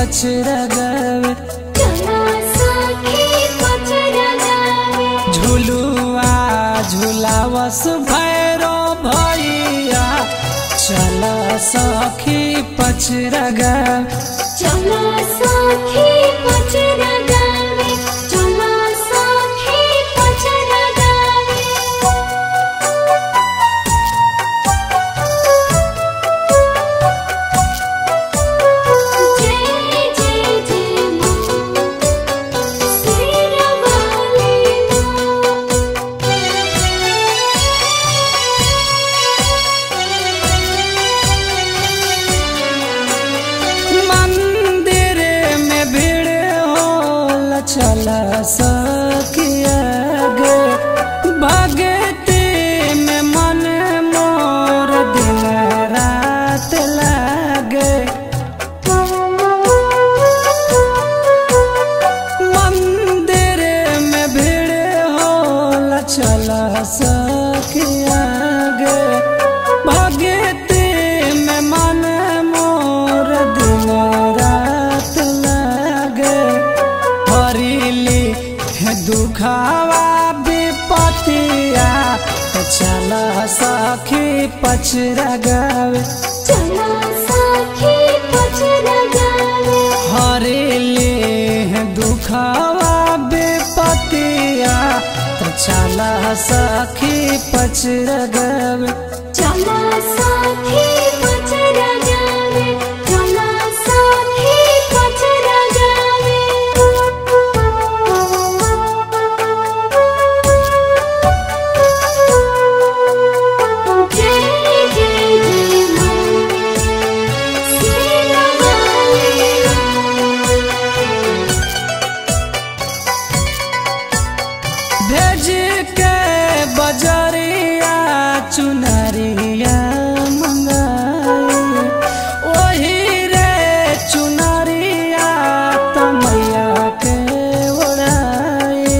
पचरा गावे, झुलुआ झुलावस भैरो भैया, चला सखी पचरा गावे, चला सखी पचरा गावे, चला सखी पचरा गावे। जय जय जय मां शेरा वाली मंदिर में भीड़ होला, चला सखिया गे, भगती में मन मोर दिन रात लागे, मंदिर में भीड़ होला, चला सखिया गे, भगती में मन मोर दिन रात लागे, हरिली है दुखावा विपतिया, चला सखी पचरा गावे, चला सखी पचरा गावे। हरिली है दुखावा विपतिया, चला सखी पचरा गावे, चला सखी पचरा गावे, चला सखी पचरा गावे। जय जय जय मां शेरा वाली भेज के बजरिया चुनरिया मंगाई, वही रे चुनरिया तमैया के ओढ़ाई,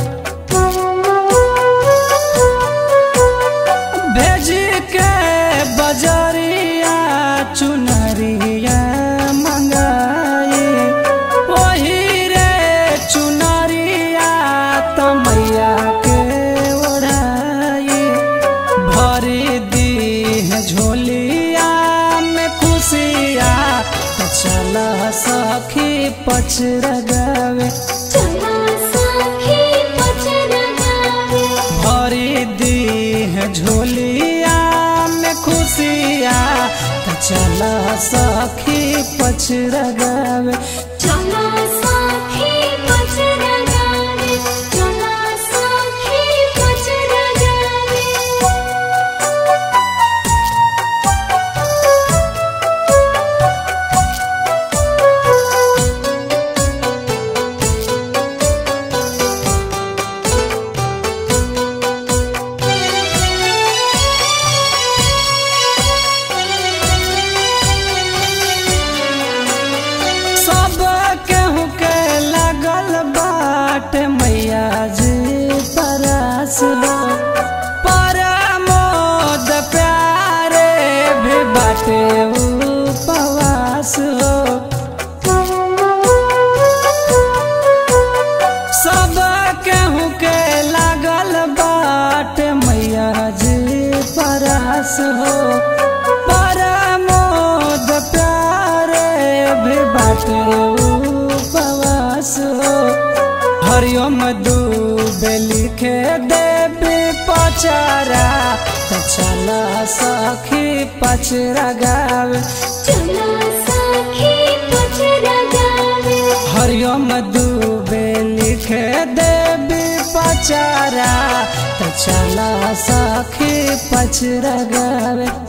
भेज के बजरिया चुनरिया मंगाई, वही रे चुनरिया तमैया के ओढ़ाई, भरी दी है झोलिया में खुशिया, चला सखी पचरा गावे, चला सखी पचरा गावे। भरी दी है झोलिया में खुशिया, चला सखी पचरा गावे, चला सखी पचरा गावे, चला सखी पचरा गावे। सब केहू के लगल बाट मैया जी परस लो, परमोद प्यारे भी बाटे उपवास हो, सब केहू के लगल बाट मैया जी परस हो, परमोद प्यारे भी बाटे उपवास हो, हरिओम दूबे लिखे देवी पचरा, चला सखी पचरा गावे, चला सखी पचरा गावे। हरिओम दूबे लिखे देवी पचरा, चला सखी पचरा गावे।